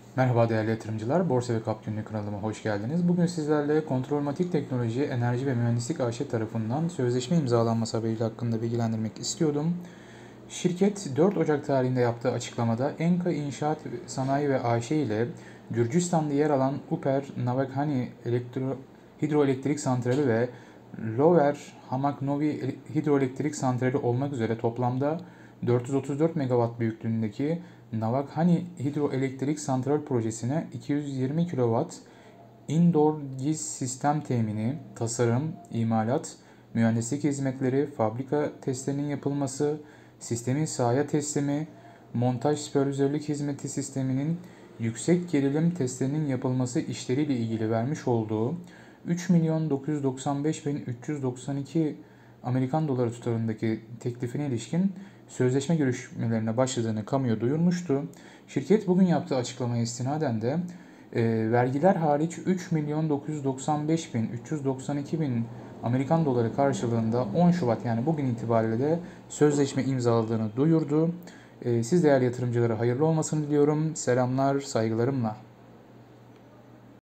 Merhaba değerli yatırımcılar, Borsa ve Kap Günlük kanalıma hoş geldiniz. Bugün sizlerle Kontrolmatik Teknoloji, Enerji ve Mühendislik AŞ tarafından sözleşme imzalanması haberiyle hakkında bilgilendirmek istiyordum. Şirket 4 Ocak tarihinde yaptığı açıklamada Enka İnşaat Sanayi ve AŞ ile Gürcistan'da yer alan Uper Navakhani Hidroelektrik Santrali ve Lower Hamaknovi Hidroelektrik Santrali olmak üzere toplamda 434 megawatt büyüklüğündeki Navakhani Hidroelektrik Santral projesine 220 kW indoor giz sistem temini, tasarım, imalat, mühendislik hizmetleri, fabrika testlerinin yapılması, sistemin sahaya teslimi, montaj süpervizörlük hizmeti sisteminin yüksek gerilim testlerinin yapılması işleriyle ilgili vermiş olduğu 3.995.392 Amerikan doları tutarındaki teklifine ilişkin sözleşme görüşmelerine başladığını kamuya duyurmuştu. Şirket bugün yaptığı açıklamaya istinaden de vergiler hariç 3.995.392.000 Amerikan doları karşılığında 10 Şubat yani bugün itibariyle de sözleşme imzaladığını duyurdu. Siz değerli yatırımcılara hayırlı olmasını diliyorum. Selamlar, saygılarımla.